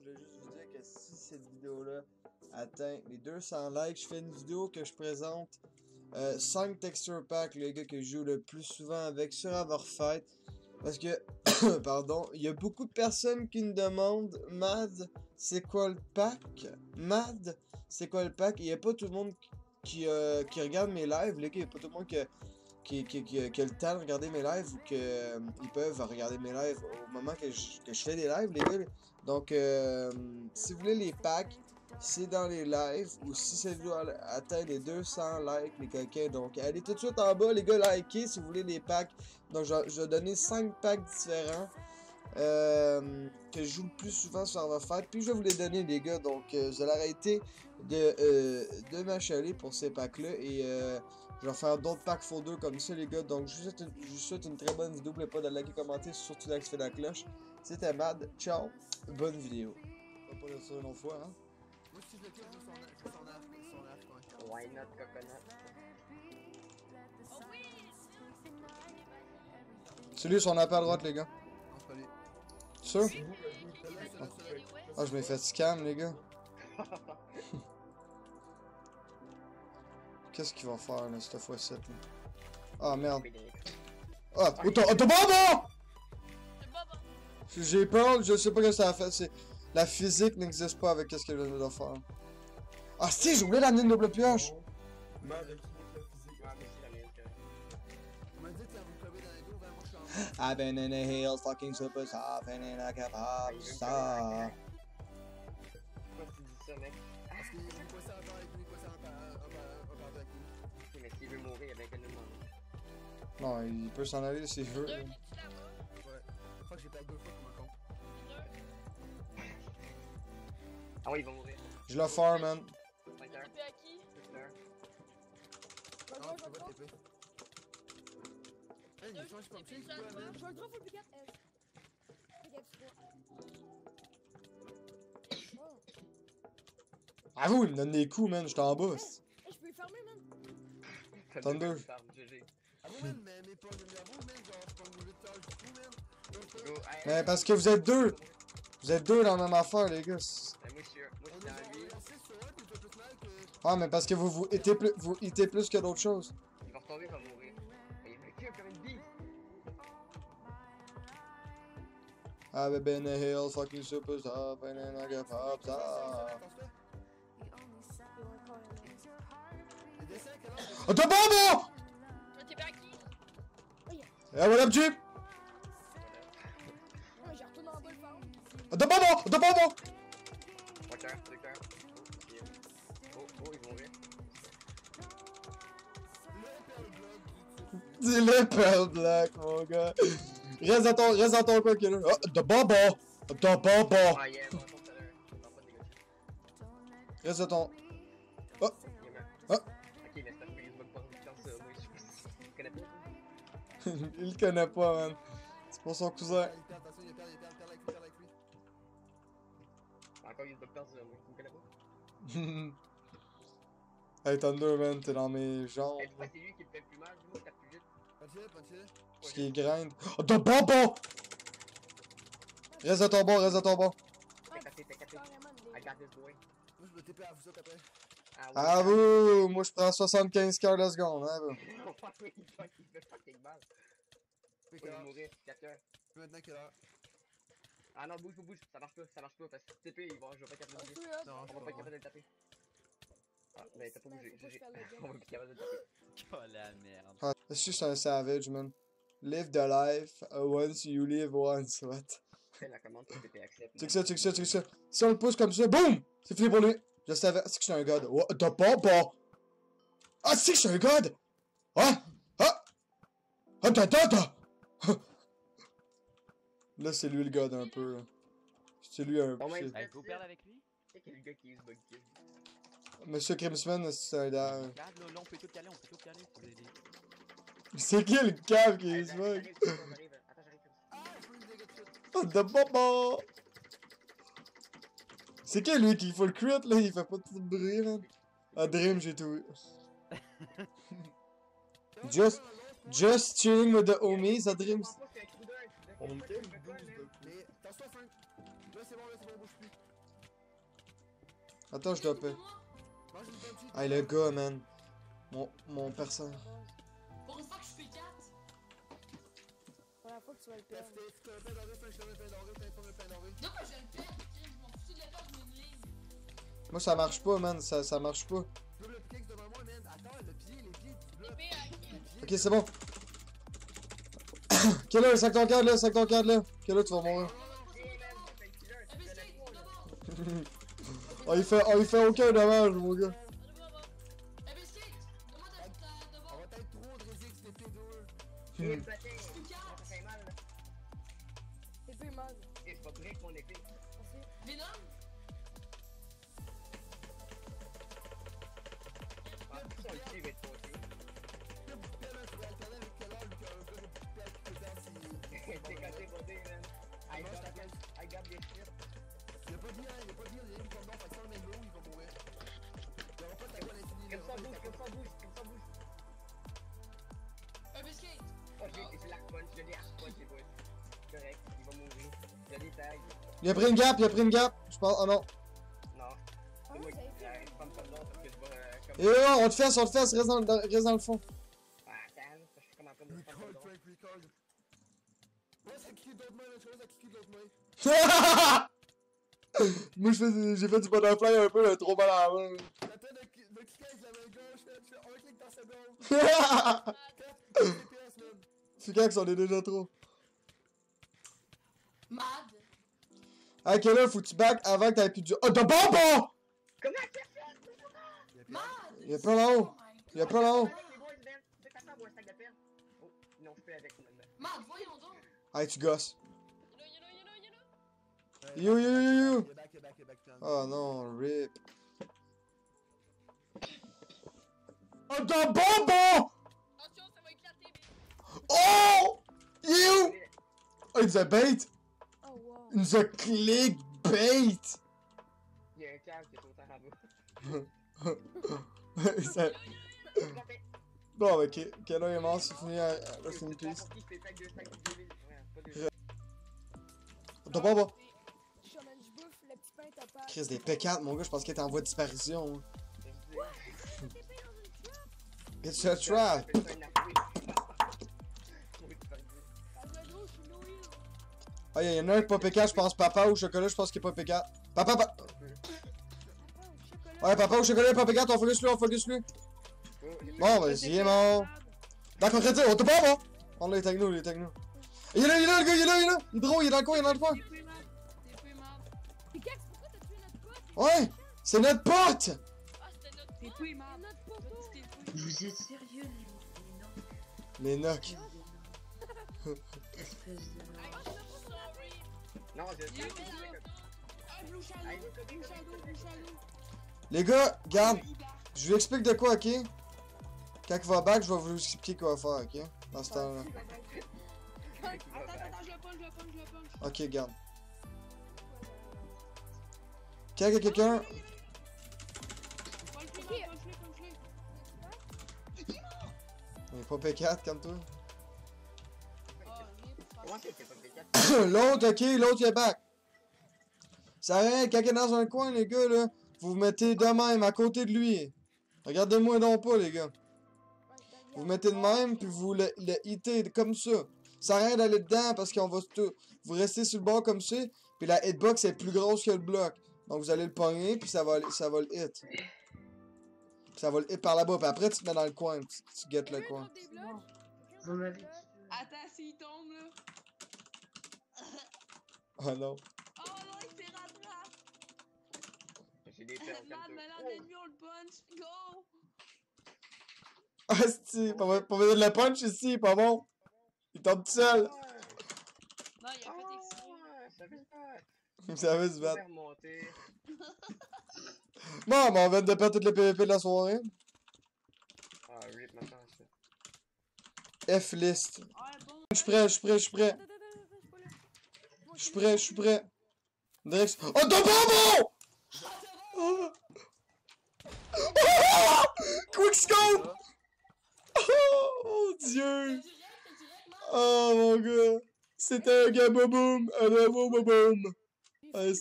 voulais juste vous dire que si cette vidéo-là atteint les 200 likes, je fais une vidéo que je présente 5 texture packs, le gars que je joue le plus souvent avec sur Everfight. Parce que, pardon, il y a beaucoup de personnes qui me demandent Mad, c'est quoi le pack? Mad, c'est quoi le pack? Il n'y a pas tout le monde qui regarde mes lives, les gars, il n'y a pas tout le monde qui a le temps de regarder mes lives ou qu'ils peuvent regarder mes lives au moment que je fais des lives, les gars. Donc, si vous voulez les packs, c'est dans les lives ou si cette vidéo atteint les 200 likes, les coquins. Donc, allez tout de suite en bas, les gars, likez si vous voulez les packs. Donc, je vais donner 5 packs différents que je joue le plus souvent sur Everfight. Puis, je vais vous les donner, les gars. Donc, vous allez arrêter de m'achaler pour ces packs-là et je vais faire d'autres packs folders comme ça, les gars. Donc, je vous souhaite une très bonne vidéo. N'oubliez pas de liker, commenter, surtout d'activer la cloche. C'était Mad. Ciao. Bonne vidéo. On va pas le dire une autre fois, hein. Moi, si je le kill, je veux son arc, ouais. Why not coconut? Oh oui! C'est lui son appel à droite, les gars. Non, c'est pas lui. Sûr? Celui-là. Ah, je m'ai fait scam, les gars. Qu'est-ce qu'il va faire, là, cette fois-ci? Ah, merde. Ah, oh, t'as bon! C'est pas bon. J'ai peur, je sais pas ce que ça a fait. C'est... La physique n'existe pas avec ce qu'elle vient de faire. Ah, si, j'ai oublié d'amener une double pioche! Ouais, mais c'est la mienne que... On m'a dit que vous clubez dans les dos, ben moi je suis en bas. I've been in the hills, fucking super soft, and in like a pop star. Pourquoi tu dis ça, mec? Parce qu'il est passé encore avec lui, passé encore avec lui. Ok, mais s'il veut mourir, il y a bien que nous demander. Non, il peut s'en aller s'il veut. Deux, t'es-tu là-bas? Ouais. Fuck, j'ai perdu 2 fois comme un con. Ah ouais, il va mourir. Je le farm, man. 5 heures, T'es à qui? 6 heures. Non, tu peux pas TP. Hey, il change pas de cheese, quoi, man. Je vais le drop au piquet. À vous, il me donne des coups, man. J'étais en bas. Je peux le fermer, man. Thunder. GG. Ah bon, man, mais pas de numéro, man. Genre, je prends une 8 heures du coup, man. Go, hey, Mais parce que vous êtes deux. Vous êtes deux dans la même affaire, les gars. Moi, je suis On dans est lui. genre 6 sur 1, puis t'as plus mal que. Ah, mais parce que vous hitez plus que d'autres choses. Il va retomber, il va mourir. Mais il me kill comme une bille. I've been in the hills, fucking super soft, and in like a pop star. Il descend à quelle heure? Oh, t'as pas bon! Mais t'es pas à qui? Eh, what up, Jeep? Ouais, j'ai retourné en bas le farm. Oh, t'as pas bon! Oh, t'as pas bon! 5 heures, 5 heures. Oh, il va mourir. C'est le Pearl Black, mon gars. Reste dans ton coin, killer. Oh, t'as pas bon! Oh, t'as pas bon! Ah, yeah, bon, tout à l'heure. Je t'entends pas de négocier. Reste dans ton... Oh! Il est mort. Ah. Ok, mais c'est parce qu'il se bug pas dans ça. Moi, je connais pas. Il le connaît pas, man. C'est pour son cousin. Il perd, attention, il perd avec lui. Encore, il se bug dans ça. Moi, je me connais pas. Hey, Thunder, man, t'es dans mes jambes. Hey, tu vois, c'est lui qui me fait le plus mal. Moi, je tape plus vite. Punch-le. Parce qu'il grind. Oh, t'as pas bon! Reste à ton bord, reste à ton bord. T'es capé. Carrément, I got this boy. Moi, je me TP à vous autres après. Ah, Ah, vous! Moi, je prends 75 cœurs la seconde, hein, vous. Il fait fucking mal. Puis Il va mourir. 4 heures. maintenant, quelle heure? Ah non, bouge. Ça marche pas. Parce que si TP, je vais pas être capable de le là. Non, On va pas être capable de le taper. Ah, mais t'as pas bougé. Faut pas que je fasse le game. On va être capable de le taper. Oh la merde. Ah, je suis un savage, man. Live the life once you live once, what? Fais la commande pour TP accepte. Check ça. Si on le pousse comme ça, boum! C'est fini pour lui. Je savais. C'est que je suis un god. Oh, t'as pas bon! Ah, c'est que je suis un god! Ah! Attends! Là, c'est lui le god un peu. Là. C'est lui un peu. Bon, ben, Hey, faut perdre avec lui? C'est quel gars qui use bug kill? Monsieur Crimsman, c'est un da... Regarde, là, on peut tout caler, faut l'aider. C'est qui le cave qui est Hey, ce j'arrive. mec? Attends, j'arrive. Ah, je veux une dégâts de shit. Oh, t'as pas bon! C'est qui lui qui fait le crit là? Il fait pas tout de bruit, man. Ah, Dream, j'ai tout vu. Just chilling with the homies, à Dreams. On Mais, t'as-toi, Frank. Là, c'est bon, bouge plus. Attends, je dois payer. Mange une bonne petite. Hey, le gars, man. Mon personnage. Pour une fois que je fais 4. Pour la fois que tu vas le T'as perdre. t'as un pain d'orée, je te mets un pain d'orée, t'as pas un pain d'orée. De quoi je vais le perdre? Je m'en fous de le perdre, je me lise. Moi, ça marche pas, man. Ça marche pas. Double pique devant moi, man. Attends, les pieds du bloc. Épée à qui? Les pieds. Ok, c'est bon. Quel est, sac ton cadre là, sac ton cadre là. Quel est, tu vas mourir. Oh, il fait aucun dommage, mon gars. Eh ben, skate! Demande à On devant. va être trop de Rizix, les pieds deux. Et le patin, ça fait mal là. Épée mal. Et c'est pas vrai que mon épée. Merci. Venom? Ah, ça, le pied va être monté. Le bout de pelle, tu vas alterner avec quelle heure, vu qu'un gars de bout de pelle qui peut faire si. T'es cassé, bordé, man. I got this shit. Y'a pas de lien, y'a pas de lien, y'a une comme non, fait que sans le même lot, il va mourir. Y'aura pas ta gueule infinie. Comme ça bouge, comme ça bouge, comme ça bouge. Eh ben, skate! Oh, j'ai l'arc punch, j'ai l'arc punch, c'est bon. Correct, il va mourir. J'ai des tags. Il a pris une gap, Je pense. Oh non. Non. Ah, C'est moi ça a qui été. prends pas de nom parce que je vais comme. Et oh, on te fesse, reste dans le fond. Ah, attends, je suis comme en train de me prendre Record, le nom. Frank, record. Ouais, ça clique d'autres mains, je ça clique d'autres mains. Moi, j'ai fait du butterfly un peu, là, trop mal à la main. J'attends de cliquer avec la main gauche, je fais un clic dans sa gauche. 4 FPS, man. Fugax, on est déjà trop. Mad! À quelle heure faut que tu back avant que t'aies plus de. Oh, de bonbons! Comment tu fais ça? Mad! Il y a plein là-haut. Il y a plein là-haut. Les boys, man, c'est pas ça, moi, sac de perles. Oh, non, je peux avec maintenant. Mad, voyons donc! Hey, tu gosses. Yellow. Yo. You're back, plan. Oh non, rip. Oh, de bonbons! Attention, ça va éclater. Oh! You! Oh, il nous a bait! Oh, wow. Il nous a clickbait! Il y a un câble qui est autant en bas. Ça- Bon, ok. Kella est mort, c'est fini. Rest in peace. De bonbons! Shaman, je bouffe le petit pain tapage. Chris, des P4, mon gars, je pense qu'il était en voie de disparition. It's a trap! Ah, le gros, je suis Noé. Ah, il y en a un pas P4, je pense papa ou chocolat, je pense qu'il est pas P4. Papa! Attends, le chocolat. Ouais, papa ou chocolat, pas P4, on focus lui. Bon, vas-y, il est mort. D'accord, crédit, on te pas, bon! On l'a, il est avec nous, Il est là, le gars, il est là! Il est drôle, il est dans le coin, Pikax, pourquoi t'as tué notre pote? Ouais! C'est notre pote! Ah, c'était notre C'est notre poteau. Vous êtes sérieux, Les Nocs. espèce de... sorry. Non, je sais. Ah, Blue Shadow! Blue Shadow! Les gars, regarde, je vous explique de quoi, ok? Quand il va back, je vais vous expliquer quoi faire, ok? Dans ce temps-là. Attends, je le punch. Ok, regarde. Quand il y a quelqu'un. Punch-le. Il est pas P4 comme toi. Comment c'est pas P4? L'autre, ok, l'autre il est back. Ça rien, quand il est dans un coin, les gars, là, vous vous mettez de même, à côté de lui. Regardez-moi donc pas, les gars. Vous vous mettez de même, puis vous le hitez comme ça. Ça sert à rien d'aller dedans, parce qu'on va tout. Vous restez sur le bord comme ça, puis la hitbox est plus grosse que le bloc. Donc vous allez le pogner, puis ça va le hit. Puis ça va le hit par là-bas, puis après tu te mets dans le coin, puis tu guettes le coin. Vous m'avez dit... Attends, s'il tombe, là. Oh non. Oh non, il s'est rattrapé. J'ai des perles Mad, comme maintenant, ça. l'ennemi, on le punch. Go! Ah, c'est pas besoin de le punch ici, pas bon. Il tombe tout seul. Non, il a fait exprès. Ça fait pas. Ça va se battre. Remonter. Bon, mais on vient de perdre toutes les PVP de la soirée. Ah, rip, maintenant, ça. F-list. Ah, bon. Je suis prêt. Je suis prêt. Drex. Oh, de bonbons! Oh. Oh! Quickscope! Oh Dieu! Oh mon gars! C'était un gababoum! Un gababoum!